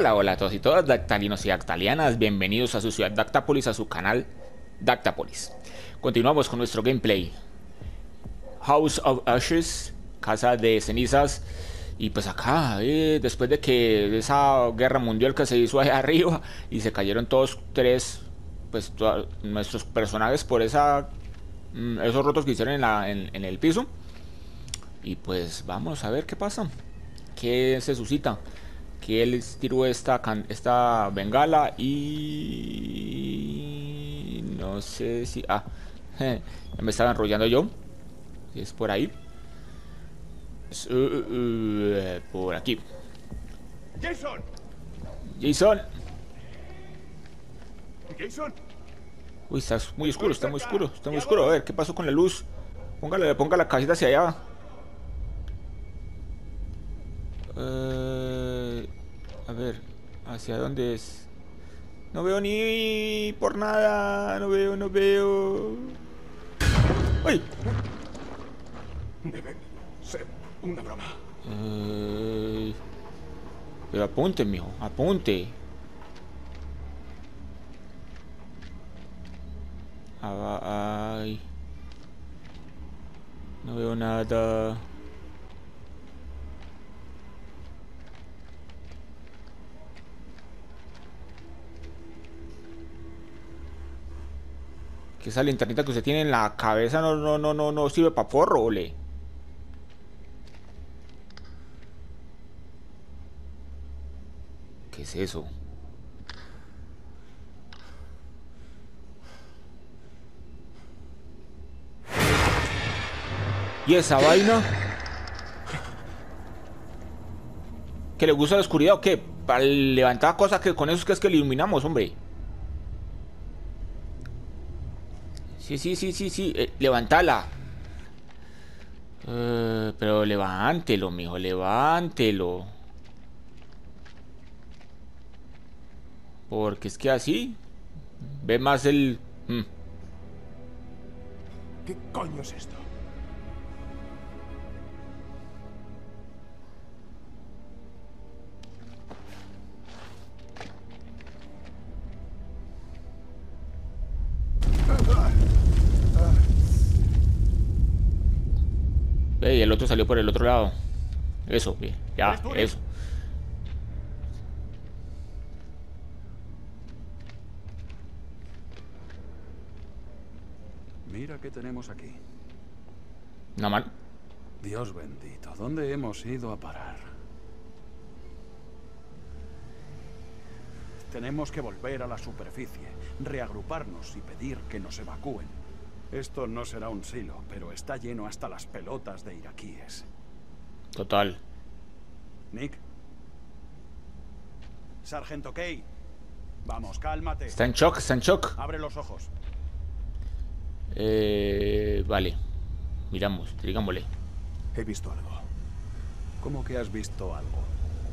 Hola, hola a todos y todas, dactalinos y dactalianas, bienvenidos a su ciudad Dactápolis, a su canal Dactápolis. Continuamos con nuestro gameplay. House of Ashes, Casa de Cenizas. Y pues acá, después de que esa guerra mundial que se hizo ahí arriba y se cayeron todos tres, pues nuestros personajes por esos rotos que hicieron en el piso. Y pues vamos a ver qué pasa, qué se suscita. Que él tiró esta bengala y no sé si ya me estaba enrollando yo, si es por ahí, por aquí. Jason. Jason. Jason. Uy, está muy oscuro, está muy oscuro, está muy oscuro. A ver qué pasó con la luz. Ponga la casita hacia allá. A ver, ¿hacia dónde es? No veo ni por nada. No veo. ¡Uy! Debe ser una broma. Pero apunte, mijo, apunte. Ay. No veo nada. Que esa linternita que usted tiene en la cabeza no sirve para porro, ole. ¿Qué es eso? ¿Y esa vaina? ¿Que le gusta la oscuridad o qué? Para levantar cosas que con eso es que le iluminamos, hombre. Sí. Levántala. Pero levántelo, mijo, levántelo. Porque es que así ve más el... ¿Qué coño es esto? Y el otro salió por el otro lado. Eso, ya, eso. Mira qué tenemos aquí. Nada mal. Dios bendito, ¿dónde hemos ido a parar? Tenemos que volver a la superficie, reagruparnos y pedir que nos evacúen. Esto no será un silo, pero está lleno hasta las pelotas de iraquíes. Total. Nick. Sargento Kay. Vamos, cálmate. Está en shock. Abre los ojos. Vale. Miramos, digámosle. He visto algo. ¿Cómo que has visto algo?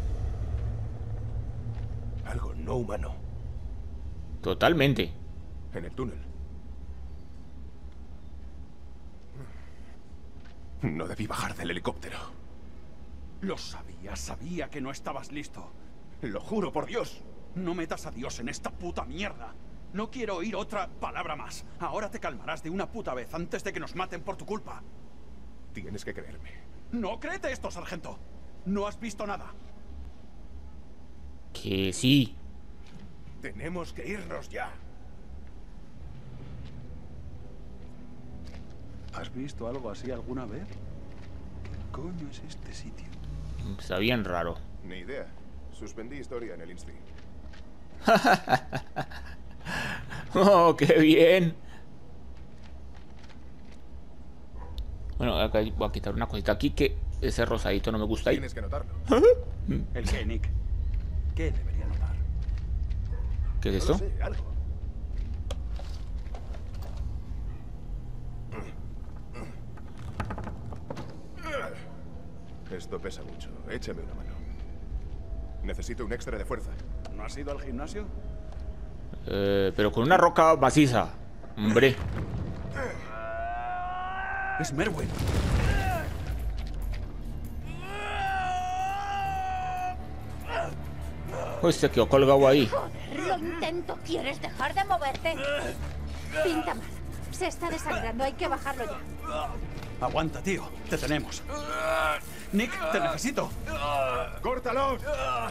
Algo no humano. Totalmente. En el túnel. No debí bajar del helicóptero. Lo sabía, sabía que no estabas listo. Lo juro por Dios. No metas a Dios en esta puta mierda. No quiero oír otra palabra más. Ahora te calmarás de una puta vez antes de que nos maten por tu culpa. Tienes que creerme. No, créete esto, sargento. No has visto nada. Que sí. Tenemos que irnos ya. ¿Has visto algo así alguna vez? ¿Qué coño es este sitio? Está bien raro. Ni idea. Suspendí historia en el Insti. Oh, qué bien. Bueno, acá voy a quitar una cosita aquí que ese rosadito no me gusta ahí. Tienes que notarlo. ¿El qué, Nick? ¿Qué debería notar? ¿Qué es No esto? lo sé, algo. Esto pesa mucho. Échame una mano. Necesito un extra de fuerza. ¿No has ido al gimnasio? Pero con una roca maciza. Hombre. Es Merwin. Uy, se quedó colgado ahí. Joder, lo intento. ¿Quieres dejar de moverte? Pinta mal. Se está desangrando. Hay que bajarlo ya. Aguanta, tío. Te tenemos. Nick, te necesito. ¡Córtalos!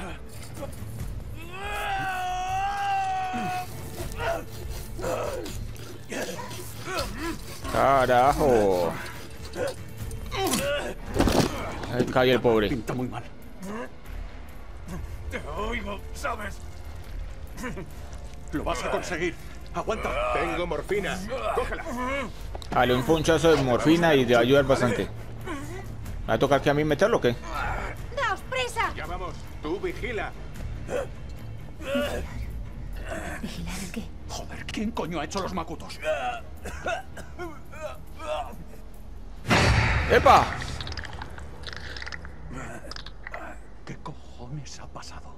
Carajo. Ahí cae el pobre. Pinta muy mal. Te oigo, ¿sabes? Lo vas a conseguir. Aguanta. Tengo morfina. Cógela. Dale un ponchazo de morfina y te va a ayudar bastante. ¿Me va a tocar que a mí meterlo o qué? ¡Daos prisa! Ya vamos. Tú vigila. ¿Vigilar el qué? Joder, ¿quién coño ha hecho los macutos? ¡Epa! ¿Qué cojones ha pasado?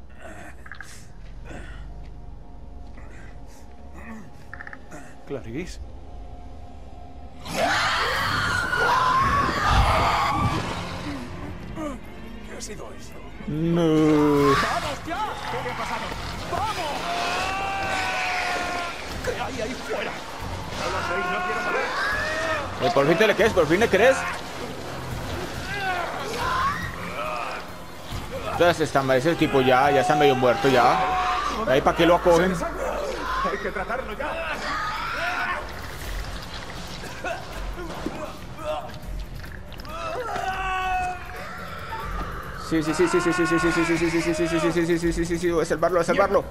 Clarice. ¿Qué ha sido eso? No. ¡Vamos ya! ¿Qué le ha pasado? ¡Vamos! ¿Qué hay ahí fuera? No lo sé y no quiero saber. ¿Por fin te le crees? ¿Por fin le crees? Entonces está ese tipo ya está medio muerto ya. Ahí para qué lo acogen. Hay que tratarlo ya. Sí, voy a salvarlo, voy a salvarlo.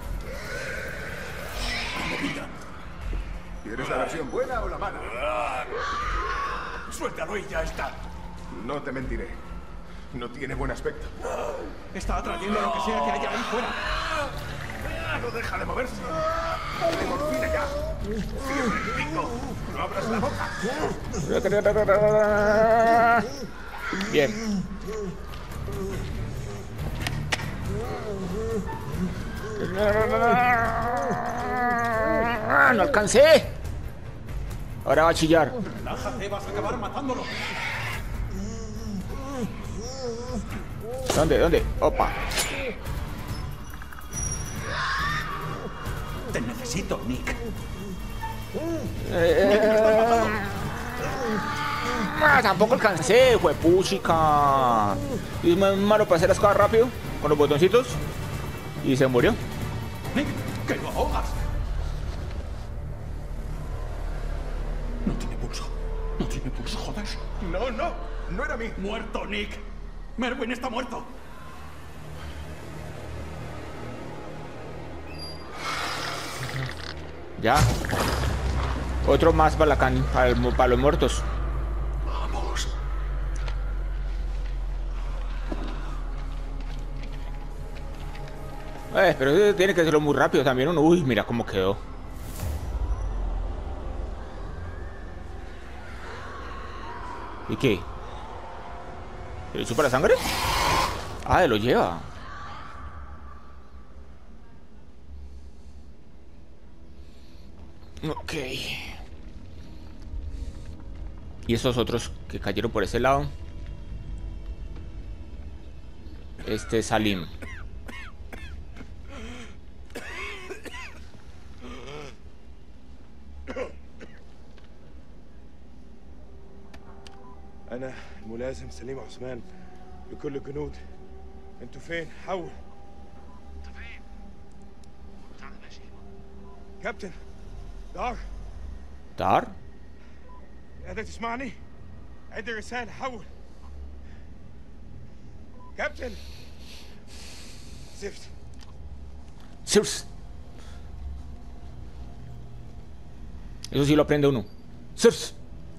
¿Quieres la versión buena o la mala? Suéltalo y ya está. No te mentiré. No tiene buen aspecto. Está atrayendo lo que sea que haya ahí fuera. No deja de moverse. Dale morfina ya. Cierra el pico. No abras la boca. Bien. No alcancé. Ahora va a chillar. Relájate, vas a acabar matándolo. ¿Dónde? Opa. Te necesito, Nick. Tampoco alcancé, juepuchica. Y es más malo para hacer las cosas rápido, con los botoncitos. Y se murió. Nick, que lo ahogas. No tiene pulso. No tiene pulso, joder. No, no. No era mí. Muerto, Nick. Merwin está muerto. Ya. Otro más para para los muertos. Vamos. Pero tiene que hacerlo muy rápido también uno. Uy, mira cómo quedó. ¿Y qué? ¿Le chupa la sangre? Ah, lo lleva. Ok. Y esos otros que cayeron por ese lado. Este es Salim. أنا الملازم سليم عثمان لكل الجنود. أنتوا فين؟ حول. أنت فين؟ بتاعنا ماشي. كابتن دار. دار؟ قادر تسمعني؟ عد الرسالة حول. كابتن. زفت. Sirs. Eso sí lo aprende uno. Sirs.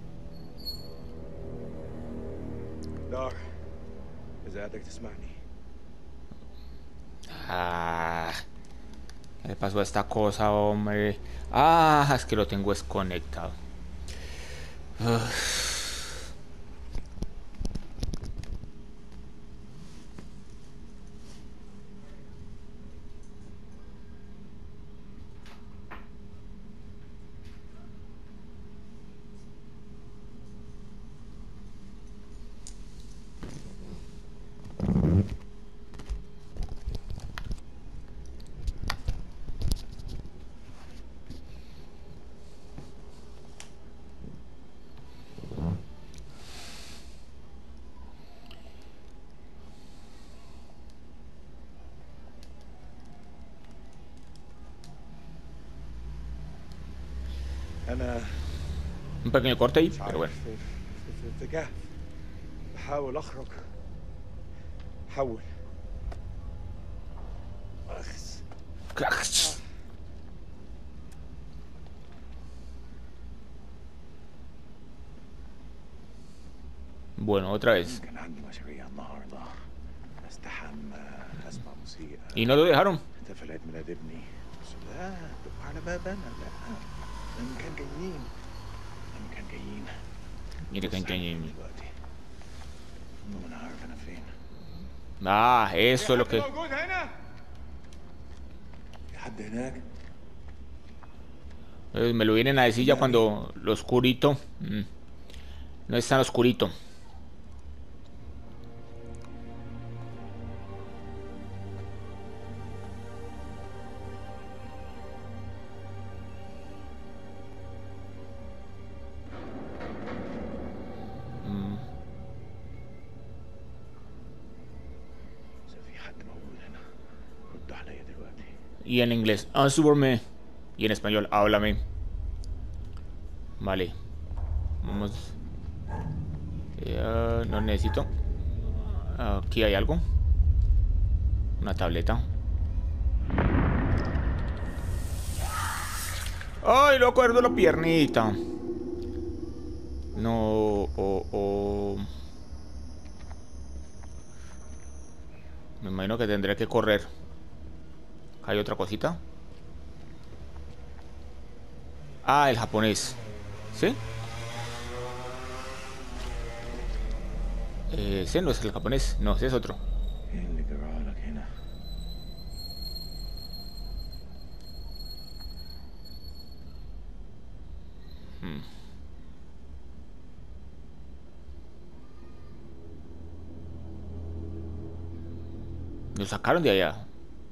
دار إذا قادر تسمعني. ¿Qué le pasó a esta cosa, hombre? Ah, es que lo tengo desconectado. أنا Un pequeño corte ahí, مش pero عارف bueno. في اتجاه بحاول أخرج حول أخس Bueno, otra vez. كان عندي مشاريع النهارده استحمى اسمع موسيقى Y no lo dejaron. احتفال عيد ميلاد ابني بس لا دقوا على بابنا لا لما كان جايين Mire بص que عليا engañé. دلوقتي ما انا عارف انا فين Ah, eso es lo حد que. موجود هنا؟ في حد هناك Me lo vienen a decir ya cuando lo oscurito. No es tan oscurito. إذا في حد موجود هنا رد عليا دلوقتي Y en inglés, answerme. Y en español, háblame. Vale. Vamos. No necesito. Aquí hay algo. Una tableta. ¡Ay, lo acuerdo la piernita! No. Me imagino que tendré que correr. ¿Hay otra cosita? Ah, el japonés. ¿Sí? Ese no es el japonés. No, ese es otro. ايه اللي جرالك هنا Lo sacaron de allá.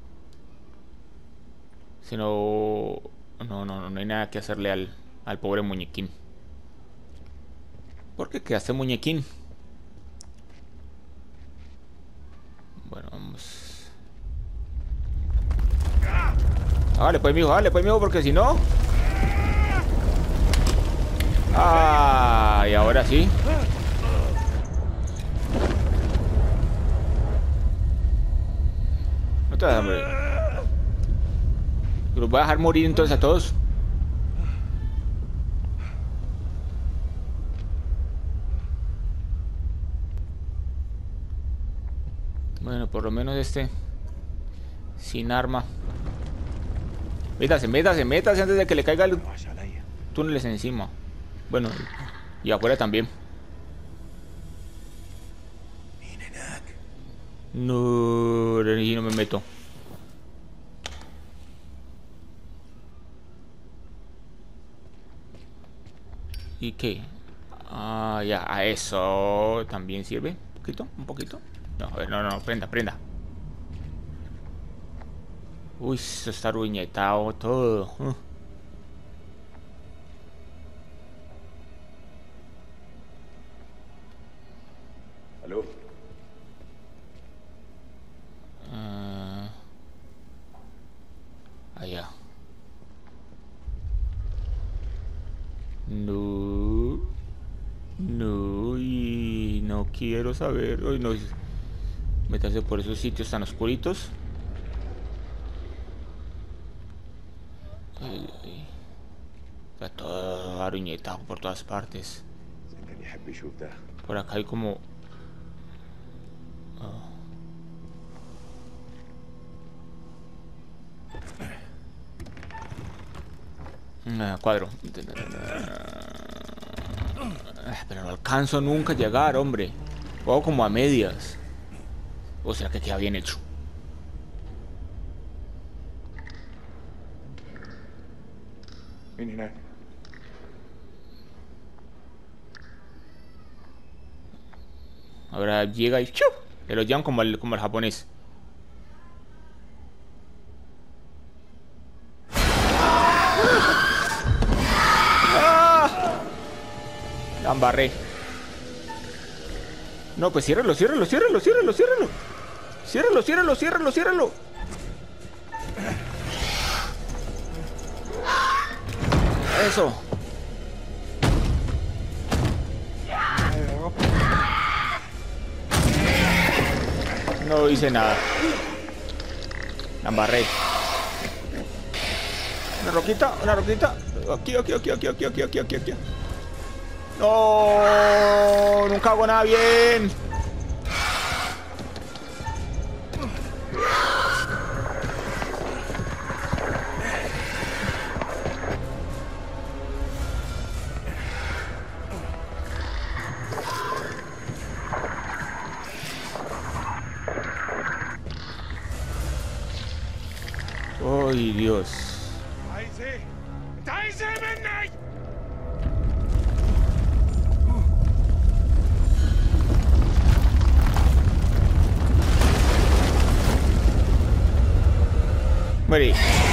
Si no... No hay nada que hacerle al pobre muñequín. ¿Por qué quedaste muñequín? Bueno, vamos. Dale pues mijo, porque si no... Ah, y ahora sí. No te vas a morir. ¿Los voy a dejar morir entonces a todos? Bueno, por lo menos este sin arma. Métase antes de que le caiga el وحش عليا túneles encima. Bueno, y afuera también. مين هناك No, y no me meto. ¿Y qué? Ah, ya, a eso también sirve. ¿Un poquito? ¿Un poquito? No, a ver, no, prenda. Uy, eso está ruñetado todo. ألو Allá. No, y no quiero saber. Uy, no. Meterse por esos sitios tan oscuritos. Está todo aruñetado por todas partes. كان يحب يشوف ده Por acá hay como... cuadro. Pero no alcanzo nunca a llegar, hombre. Juego como a medias. O sea que queda bien hecho. مين هناك؟ Ahora llega y ¡chu! Se lo llevan como el japonés. ¡Ah! La embarré. No, pues ciérralo. Ciérralo. Eso. No hice nada. La embarré. Una roquita, una roquita. Aquí. No, nunca hago nada bien. Ay, Dios. Muere.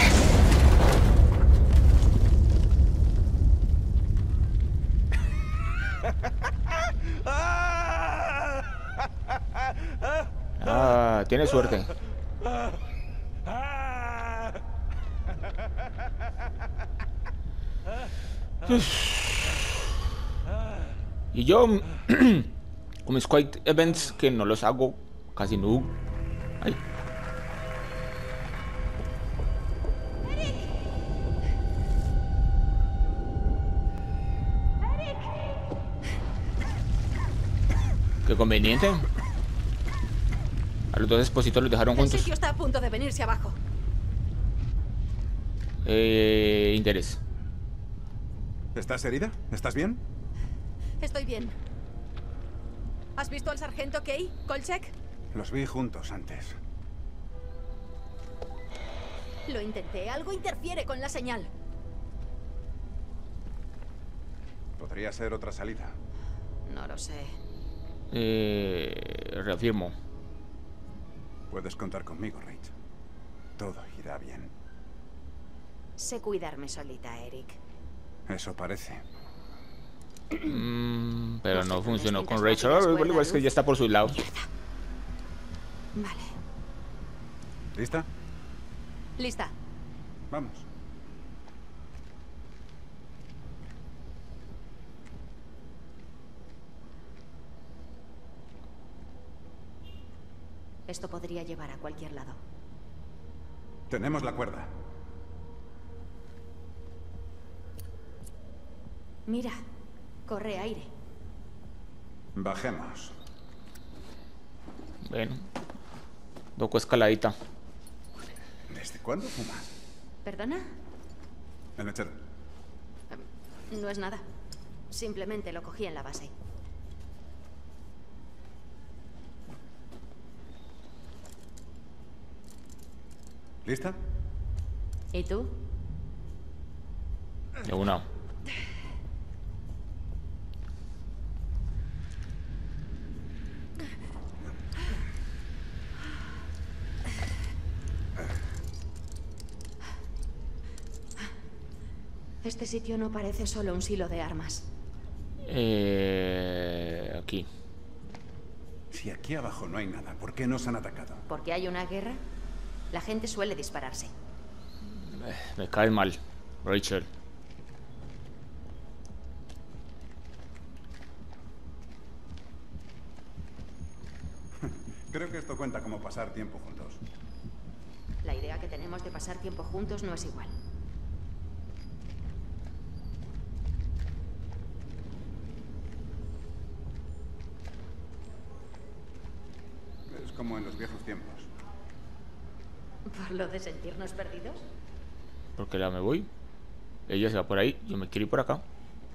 Ah, tiene suerte. Y yo con mis quick events que no los hago casi nunca. Ay. Qué conveniente. A los dos espositos los dejaron juntos. El sitio está a punto de venirse abajo. Interés. ¿Estás herida? ¿Estás bien? Estoy bien. ¿Has visto al sargento Kay, Kolchak? Los vi juntos antes. Lo intenté. Algo interfiere con la señal. Podría ser otra salida. No lo sé. Reafirmo. Puedes contar conmigo, Rach. Todo irá bien. Sé cuidarme solita, Eric. Eso parece. Pero no funcionó con mientras Rachel. no tienes Es que ya está por su lado. Vale. ¿Lista? Lista. Vamos. Esto podría llevar a cualquier lado. Tenemos la cuerda. Mira, corre aire. Bajemos. Bueno. Toco escaladita. ¿Desde cuándo fumas? ¿Perdona? El mechero. No es nada. Simplemente lo cogí en la base. ¿Lista? ¿Y tú? De una. Este sitio no parece solo un silo de armas. Aquí. Si aquí abajo no hay nada, ¿por qué nos han atacado? ¿Porque hay una guerra? La gente suele dispararse. Me cae mal, Rachel. Creo que esto cuenta como pasar tiempo juntos. La idea que tenemos de pasar tiempo juntos no es igual. Es como en los viejos tiempos. ¿Por lo de sentirnos perdidos? Porque la me voy. Ella se va por ahí. Yo me quiero ir por acá.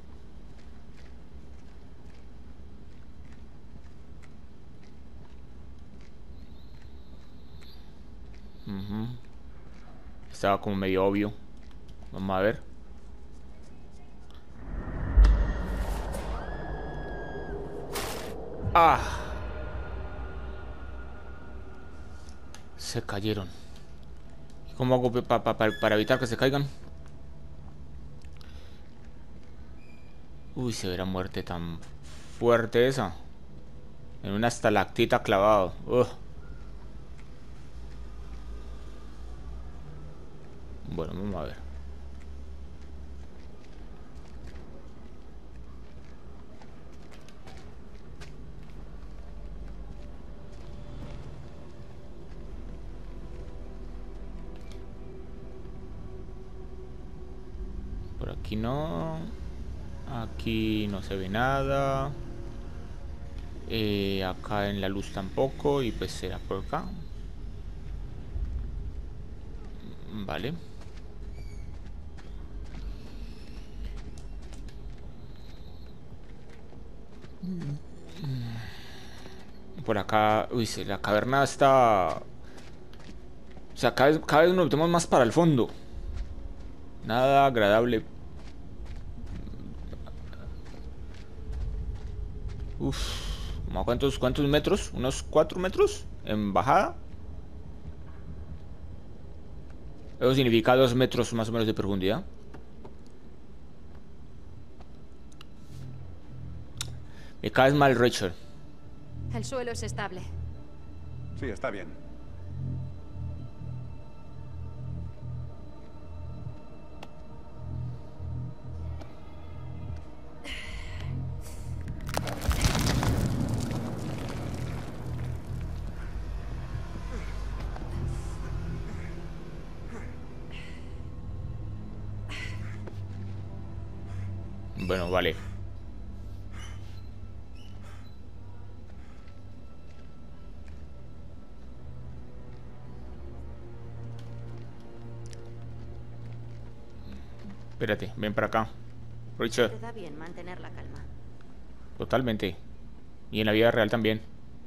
Estaba como medio obvio. Vamos a ver. ¡Ah! Se cayeron. ¿Y cómo hago para evitar que se caigan? Uy, se ve la muerte tan fuerte esa. En una estalactita clavado. Bueno, vamos a ver. Aquí no. Aquí no se ve nada. Acá en la luz tampoco. Y pues será por acá. Vale. Por acá. Uy, la caverna está... O sea, cada vez nos metemos más para el fondo. Nada agradable. Uf. ¿Cómo cuántos metros? ¿Unos 4 metros? ¿En bajada? Eso significa 2 metros más o menos de profundidad. Me caes mal, Rachel. El suelo es estable. Sí, está bien. Bueno, vale. Espérate, ven para acá. Richard. Te da bien mantener la calma. Totalmente. Y en la vida real también.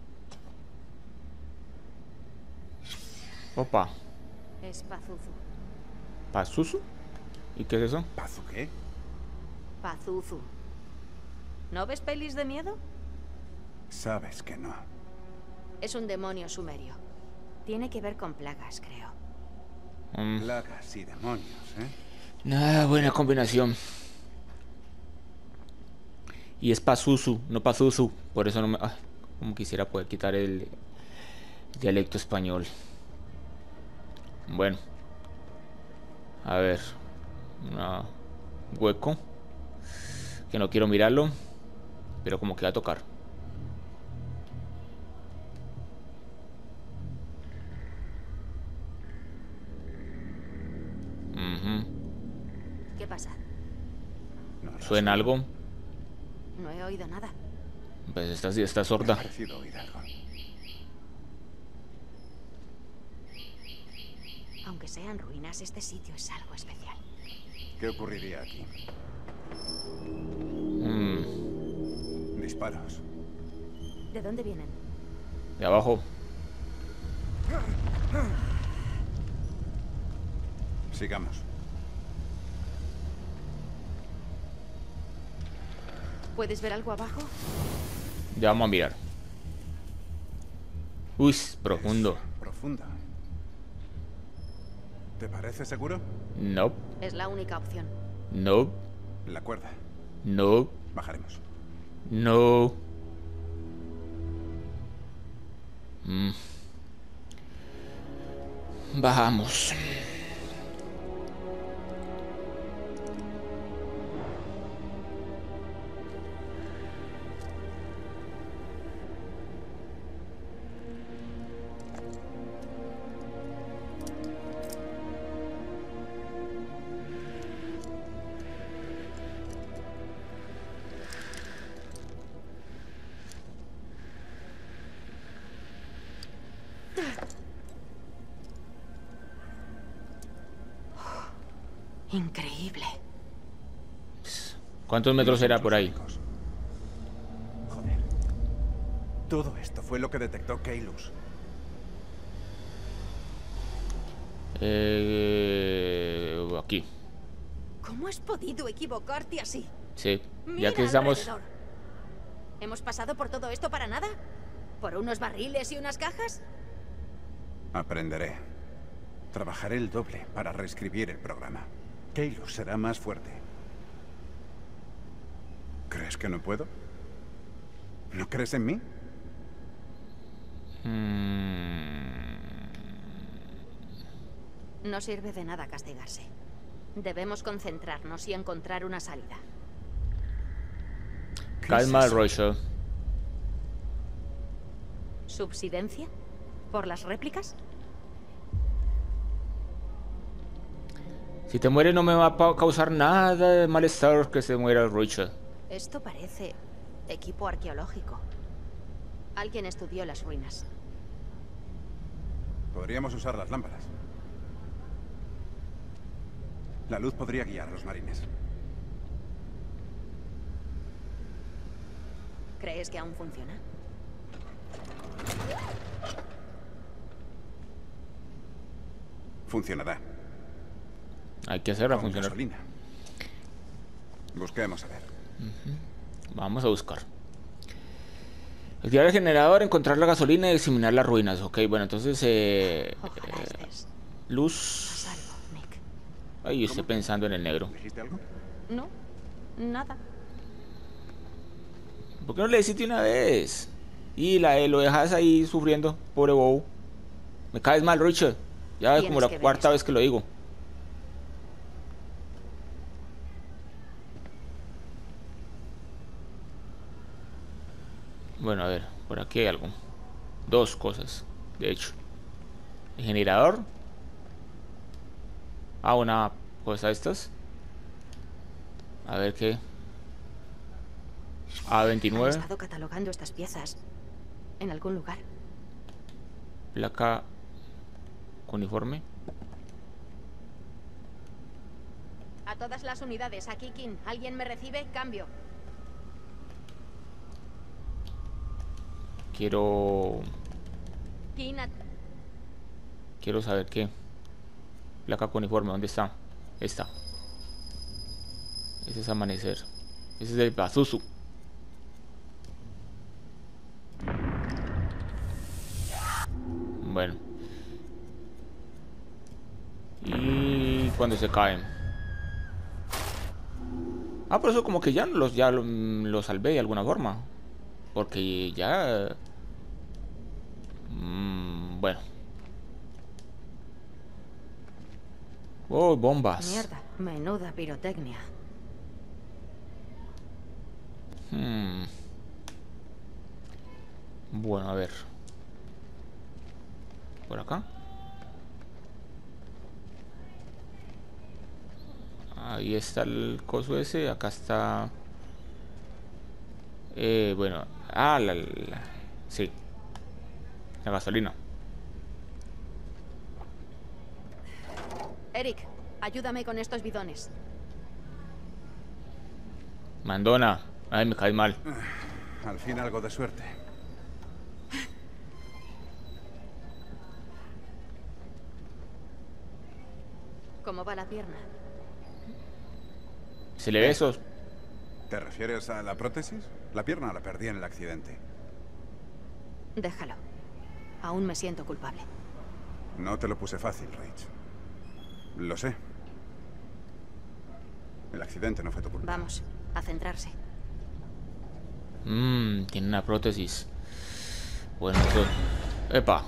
Opa. Es Pazuzu. ¿Pazuzu? ¿Y qué es eso? ¿Pazu qué? Pazuzu. ¿No ves pelis de miedo? Sabes que no. Es un demonio sumerio. Tiene que ver con plagas, creo. Plagas y demonios, ¿eh? Nada, buena combinación. Y es Pazuzu, no Pazuzu. Por eso no me... Ah, como quisiera poder quitar el dialecto español. Bueno. A ver. Un hueco. Que no quiero mirarlo. Pero como que va a tocar. ¿Qué pasa? No lo ¿Suena sé. algo? No he oído nada. Pues está Me ha sorda. parecido oír algo. Aunque sean ruinas, este sitio es algo especial. ¿Qué ocurriría aquí? Disparos. ¿De dónde vienen? De abajo. Sigamos. ¿Puedes ver algo abajo? Ya vamos a mirar. Uy, profundo. Profundo. ¿Te parece seguro? No, Es la única opción. no, La cuerda. no, Bajaremos. no. Bajamos. Increíble. ¿Cuántos metros era por ahí? Joder. Todo esto fue lo que detectó Keylus. Aquí. ¿Cómo has podido equivocarte así? Sí. Mira Ya que estamos... alrededor. ¿Hemos pasado por todo esto para nada? ¿Por unos barriles y unas cajas? Aprenderé. Trabajaré el doble para reescribir el programa. Keylus será más fuerte. ¿Crees que no puedo? ¿No crees en mí? No sirve de nada castigarse. Debemos concentrarnos y encontrar una salida. ¿Qué Calma, es eso? Rachel. ¿Subsidencia? ¿Por las réplicas? Si te mueres no me va a causar nada de malestar que se muera Richard. Esto parece equipo arqueológico. Alguien estudió las ruinas. Podríamos usar las lámparas. La luz podría guiar a los marines. ¿Crees que aún funciona? Funcionará. Hay que hacerla Con funcionar. gasolina. Busquemos a ver. Vamos a buscar. Activar el generador, encontrar la gasolina y examinar las ruinas. Ok, bueno, entonces Ojalá estés a luz. salvo, Nick. Ay, yo estoy pensando en el negro. ¿Dijiste algo? No, nada. ¿Por qué no le decís de una vez? Y lo dejas ahí sufriendo, pobre bobo. Me caes mal, Richard. Ya es Tienes como la que ver cuarta esto. vez que lo digo. Bueno, a ver, por aquí hay algo. Dos cosas, de hecho. El generador. Ah, una cosa de estas. A ver qué. Han A29. estado catalogando estas piezas en algún lugar. Placa uniforme. A todas las unidades, aquí King. ¿Alguien me recibe? Cambio. Quiero King, saber qué. Placa con uniforme, ¿dónde está? Esta. Ese es amanecer. Ese es el Pazuzu. Bueno. Y cuando se caen. Ah, por eso como que ya lo salvé de alguna forma. Porque ya... bueno. Oh, bombas. mierda, menuda pirotecnia. Bueno, a ver. Por acá. Ahí está el coso ese. Acá está... bueno. Ah, sí. La gasolina. Eric, ayúdame con estos bidones. Mandona. Ay, me cae mal. Al fin algo de suerte. ¿Cómo va la pierna? Se le ve esos. ¿Te refieres a la prótesis? La pierna la perdí en el accidente. Déjalo. Aún me siento culpable. No te lo puse fácil, Rach. Lo sé. El accidente no fue tu culpa. Vamos, a centrarse. Tiene una prótesis. Bueno, eso... Epa.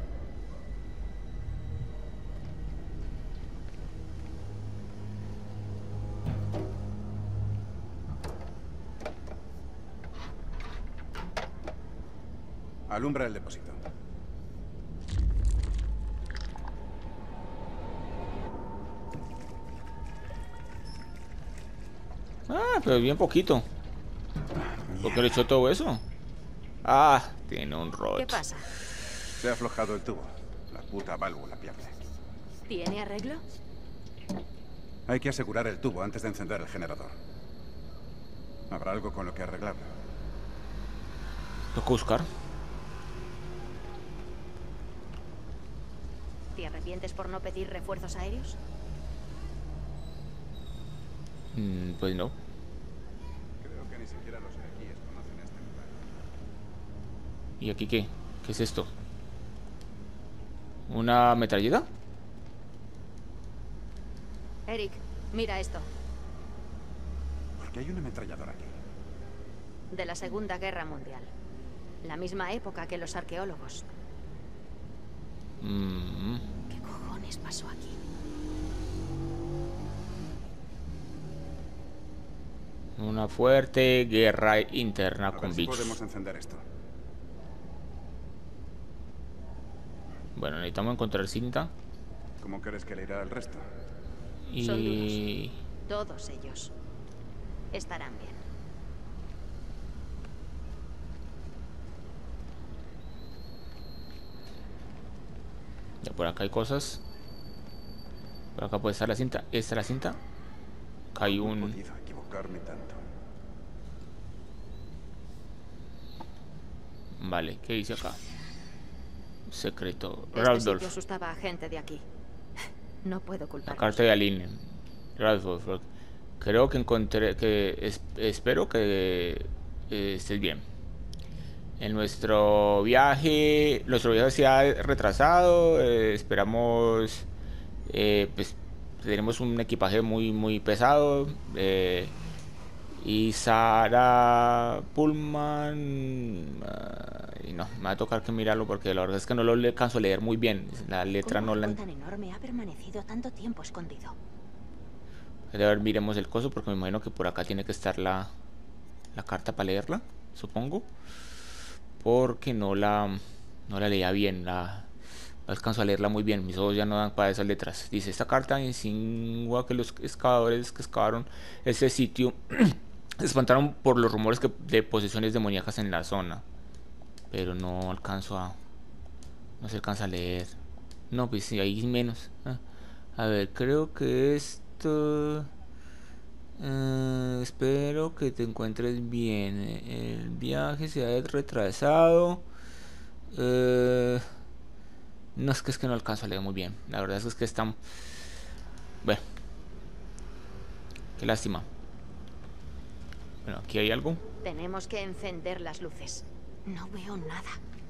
Alumbra el depósito. Ah, pero bien poquito. ¿Por qué le echó todo eso? Ah, tiene un rot. ¿Qué pasa? Se ha aflojado el tubo. La puta válvula pierde. ¿Tiene arreglo? Hay que asegurar el tubo antes de encender el generador. ¿Habrá algo con lo que arreglarlo? Toca buscar. ¿Te arrepientes por no pedir refuerzos aéreos? Pues no. Creo que ni siquiera los iraquíes conocen este lugar. ¿Y aquí qué? ¿Qué es esto? ¿Una metralleta? Eric, mira esto. ¿Por qué hay una ametralladora aquí? De la Segunda Guerra Mundial. La misma época que los arqueólogos. ¿Qué cojones pasó aquí? Una fuerte guerra interna A ver con si bichos. podemos encender esto. Bueno, necesitamos encontrar cinta. ¿Cómo crees que le irá al resto? Son Y... duros. Todos ellos estarán bien. Ya por acá hay cosas. Por acá puede estar la cinta. ¿Esta es la cinta? Acá hay ¿Cómo he un... podido equivocarme tanto? Vale, ¿qué dice acá? Secreto. Este Raldorf. sitio asustaba a gente de aquí. No puedo La culparlos. carta de Aline. Raldorf. Creo que encontré... espero que estés bien. En nuestro viaje se ha retrasado. Esperamos... pues tenemos un equipaje muy pesado. Y Sarah Pullman... y no, me va a tocar que mirarlo porque la verdad es que no lo alcanzo a leer muy bien. La letra no la... algo tan enorme ha permanecido tanto tiempo escondido? A ver, miremos el coso porque me imagino que por acá tiene que estar la carta para leerla, supongo. Porque no la leía bien, no alcanzo a leerla muy bien, mis ojos ya no dan para esas letras. Dice, esta carta insinúa que los excavadores que excavaron ese sitio se espantaron por los rumores de posesiones demoníacas en la zona. Pero no se alcanza a leer. No, pues sí, ahí menos. A ver, creo que esto... espero que te encuentres bien. El viaje se ha retrasado. No, es que no alcanzo a leer muy bien. La verdad es que están... Bueno. Qué lástima. Bueno, aquí hay algo. Tenemos que encender las luces. No veo nada.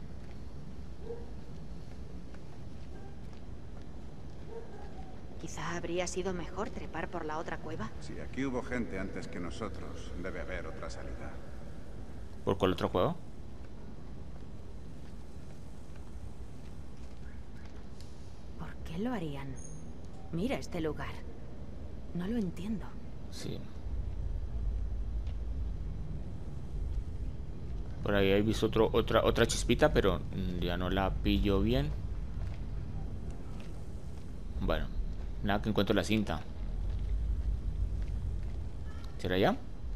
Quizá habría sido mejor trepar por la otra cueva. Si aquí hubo gente antes que nosotros, debe haber otra salida. ¿Por cuál otro juego? ¿Por qué lo harían? Mira este lugar. No lo entiendo. Sí. Por ahí he visto otra chispita, pero ya no la pillo bien. Bueno, nada que encuentro la cinta. ¿Será ya?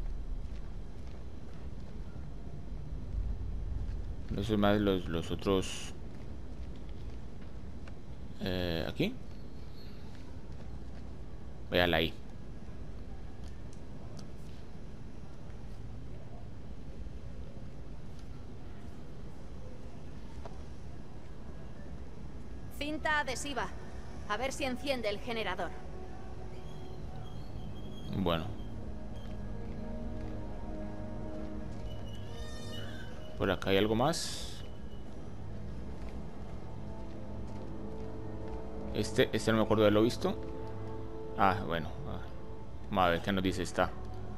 Eso es más los otros... aquí. Véala ahí. Cinta adhesiva. A ver si enciende el generador. Bueno. Por acá hay algo más. Este no me acuerdo de lo visto. Ah, bueno. Vamos a ver qué nos dice esta.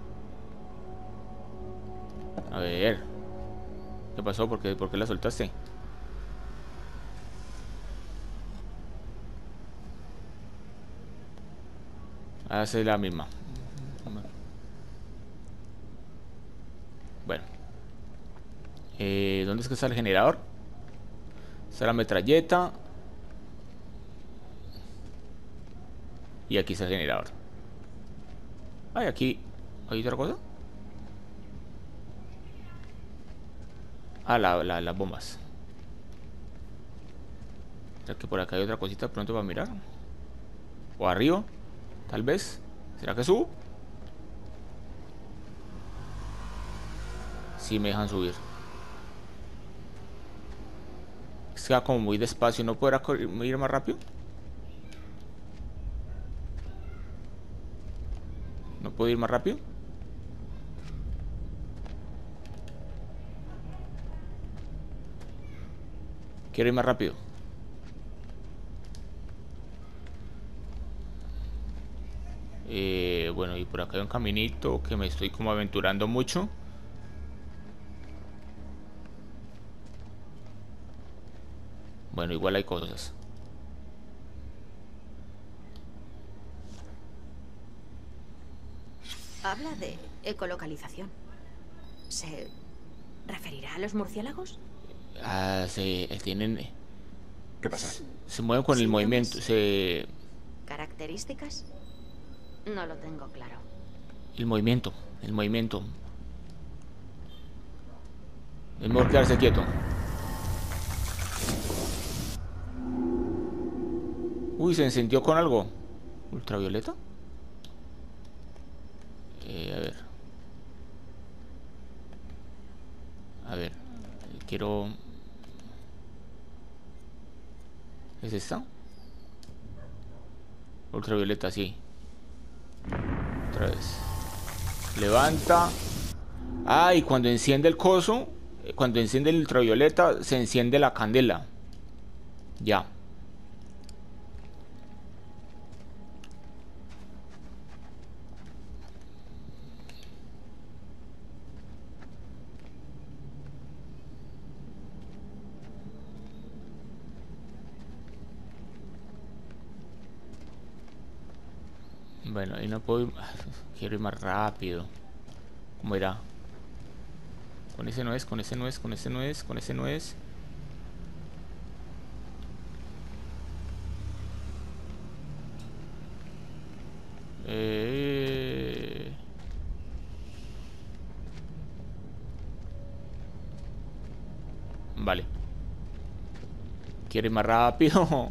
A ver. ¿Qué pasó? ¿Por qué la soltaste? Ah, esa es la misma. Bueno. ¿Dónde es que está el generador? Está la metralleta. Y aquí está el generador. Ay, aquí hay otra cosa. Ah, las bombas. O sea que por acá hay otra cosita pronto para mirar. O arriba, tal vez. ¿Será que subo? Sí, me dejan subir. Es que va como muy despacio. ¿No podrá ir más rápido? ¿No puedo ir más rápido? Quiero ir más rápido. Bueno, y por acá hay un caminito que me estoy como aventurando mucho. Bueno, igual hay cosas. Habla de ecolocalización. ¿Se referirá a los murciélagos? Ah, tienen... ¿Qué pasa? Se mueven con el Síntomas. movimiento. ¿Características? No lo tengo claro. El movimiento, el movimiento. Es mejor quedarse quieto. Uy, se encendió con algo. ¿Ultravioleta? A ver. A ver. Quiero... ¿Es esta? Ultravioleta, sí. Otra vez. Levanta. Ah, y cuando enciende el coso, cuando enciende el ultravioleta, se enciende la candela. Ya. Bueno, ahí no puedo ir... Quiero ir más rápido. ¿Cómo irá? Con ese no es, con ese no es, con ese no es, con ese no es. Vale. Quiero ir más rápido.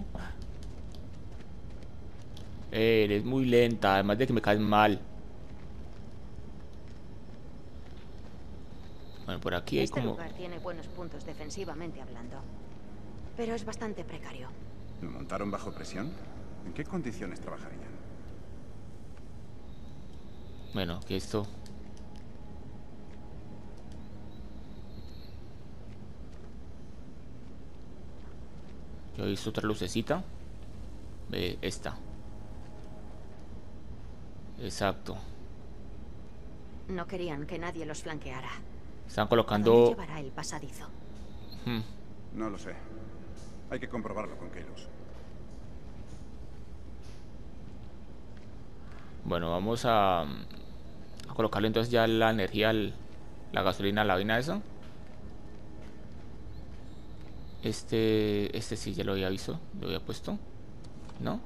Eres muy lenta, además de que me caes mal. Bueno, por aquí hay Este como... lugar tiene buenos puntos defensivamente hablando, pero es bastante precario. ¿Lo montaron bajo presión? ¿En qué condiciones trabajarían? Bueno, que esto... Yo he visto otra lucecita. Esta. Exacto. No querían que nadie los flanqueara. Están ¿A dónde colocando... llevará el pasadizo? No lo sé. Hay que comprobarlo con Keylus. Bueno, vamos a colocarle entonces ya la energía, la gasolina, la vaina esa. Este sí ya lo había visto, lo había puesto. ¿No?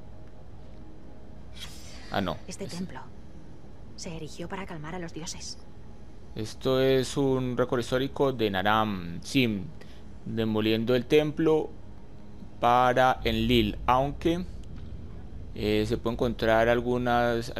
Ah, no. Este templo se erigió para calmar a los dioses. Esto es un récord histórico de Naram Sin, demoliendo el templo para Enlil, aunque se puede encontrar algunas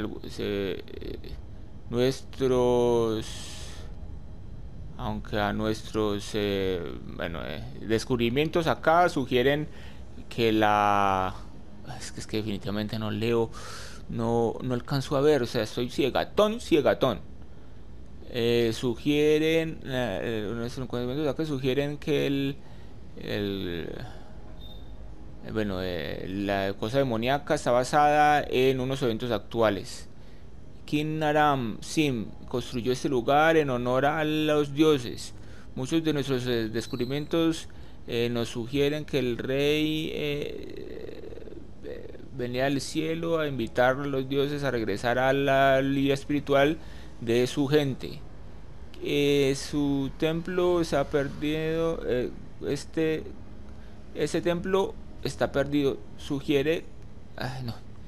aunque a nuestros descubrimientos acá sugieren que es que definitivamente no leo, no alcanzo a ver, o sea, estoy ciegatón. Sugieren nuestros conocimientos acá sugieren que la cosa demoníaca está basada en unos eventos actuales. King Naram Sin construyó este lugar en honor a los dioses. Muchos de nuestros descubrimientos nos sugieren que el rey venía al cielo a invitar a los dioses a regresar a la vida espiritual de su gente. Su templo se ha perdido. Ese templo está perdido. Sugiere... Ay,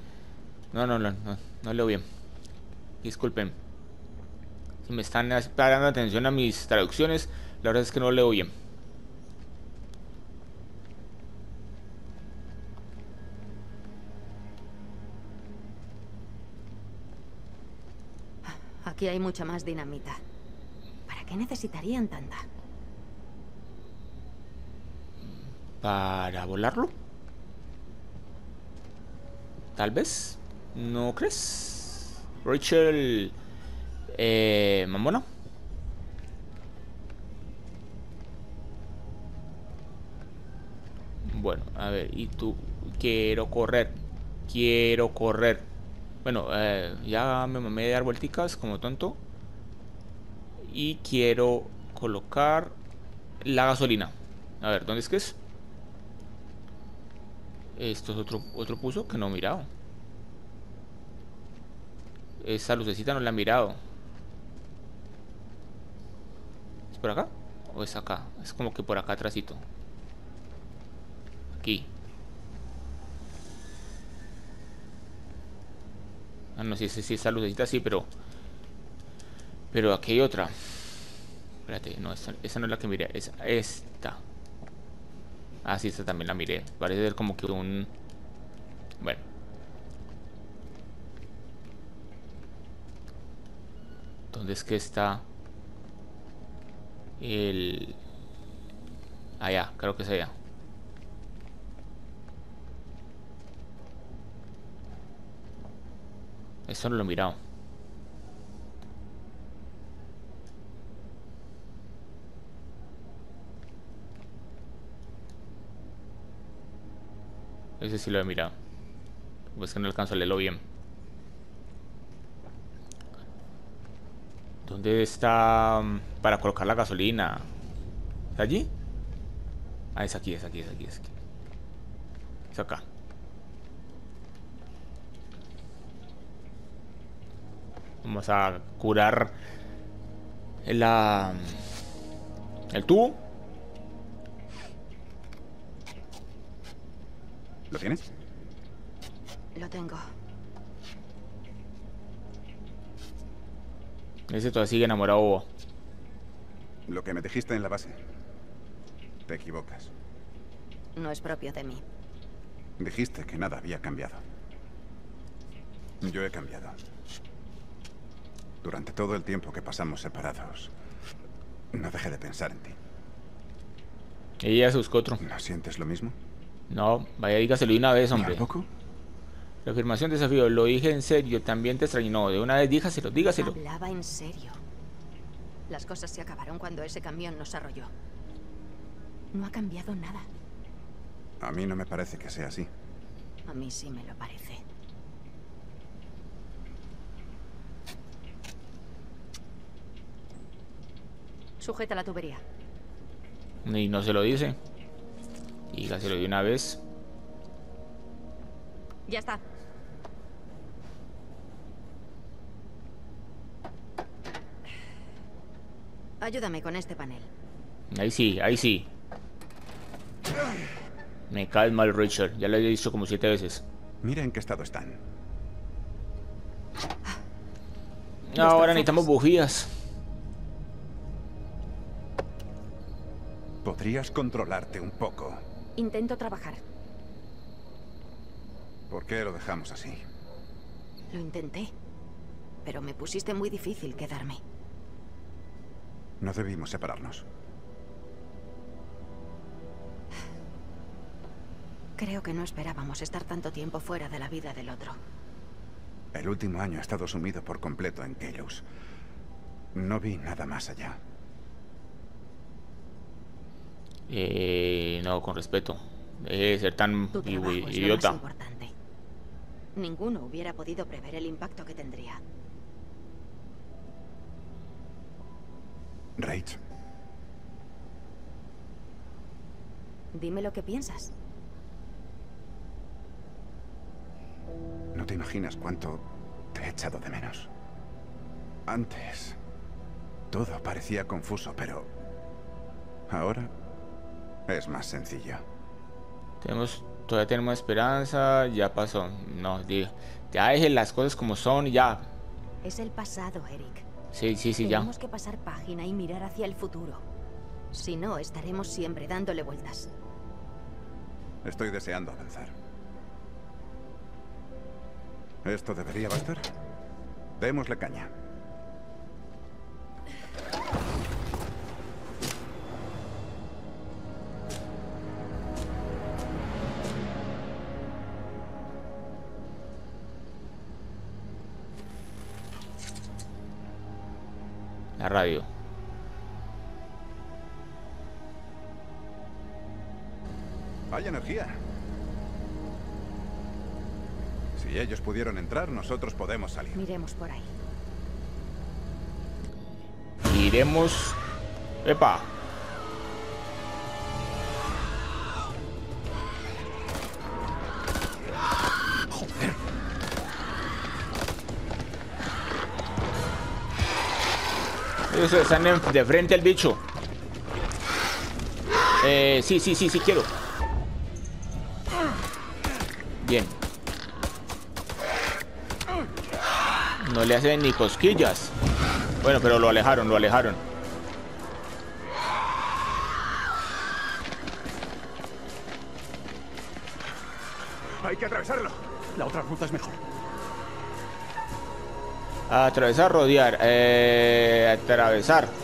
no leo bien. Disculpen. Si me están prestando atención a mis traducciones, la verdad es que no leo bien. Aquí hay mucha más dinamita. ¿Para qué necesitarían tanta? ¿Para volarlo? Tal vez. ¿No crees? Rachel... Mamona. Bueno, a ver, y tú... Quiero correr. Bueno, ya me mamé de dar vuelticas como tonto. Y quiero colocar la gasolina. A ver, ¿dónde es que es? Esto es otro puso que no he mirado. Esa lucecita no la he mirado. ¿Es por acá? ¿O es acá? Es como que por acá atrásito. Aquí. Ah, no sé si esta lucecita sí, pero aquí hay otra. Espérate, no, esta no es la que miré, es esta. Ah, sí, esta también la miré. Parece ser como que un... Bueno. ¿Dónde es que está el...? Allá, creo que es allá. Esto no lo he mirado. Ese sí lo he mirado. Pues que no alcanzo a leerlo bien. ¿Dónde está para colocar la gasolina? ¿Está allí? Ah, es aquí, es aquí, es aquí, es aquí. Es acá. Vamos a curar el tubo. ¿Lo tienes? Lo tengo. Ese todavía sigue enamorado, bobo. Lo que me dijiste en la base. Te equivocas. No es propio de mí. Dijiste que nada había cambiado. Yo he cambiado. Durante todo el tiempo que pasamos separados, no dejé de pensar en ti. Ella se buscó otro. ¿No sientes lo mismo? No, vaya, dígaselo de una vez, hombre. ¿Tampoco? La afirmación desafío, lo dije en serio, también te extrañó. No, de una vez dígaselo, dígaselo. Hablaba en serio. Las cosas se acabaron cuando ese camión nos arrolló. No ha cambiado nada. A mí no me parece que sea así. A mí sí me lo parece. Sujeta la tubería. Y no se lo dice. Dígaselo de una vez. Ya está. Ayúdame con este panel. Ahí sí, ahí sí. Me caes mal, Richard. Ya lo he dicho como 7 veces. Mira en qué estado están. Ahora necesitamos bujías. ¿Podrías controlarte un poco? Intento trabajar. ¿Por qué lo dejamos así? Lo intenté. Pero me pusiste muy difícil quedarme. No debimos separarnos. Creo que no esperábamos estar tanto tiempo fuera de la vida del otro. El último año he estado sumido por completo en Keylus. No vi nada más allá. No, con respeto. Deje de ser tan Tu trabajo es lo idiota. más importante. Ninguno hubiera podido prever el impacto que tendría. Rach, Dime lo que piensas. no te imaginas cuánto te he echado de menos. Antes, todo parecía confuso, pero ahora es más sencillo. Todavía tenemos esperanza. Ya pasó. No, ya dejen las cosas como son y ya. Es el pasado, Eric. Sí, ya. Tenemos que pasar página y mirar hacia el futuro. Si no, estaremos siempre dándole vueltas. Estoy deseando avanzar. ¿Esto debería bastar? Démosle caña. La radio. Hay energía. Si ellos pudieron entrar, nosotros podemos salir. Miremos por ahí. Iremos. ¡Epa! Ellos están de frente al bicho. Sí, quiero. Bien. No le hacen ni cosquillas. Bueno, pero lo alejaron, lo alejaron. Hay que atravesarlo. La otra ruta es mejor. Atravesar, rodear. Atravesar.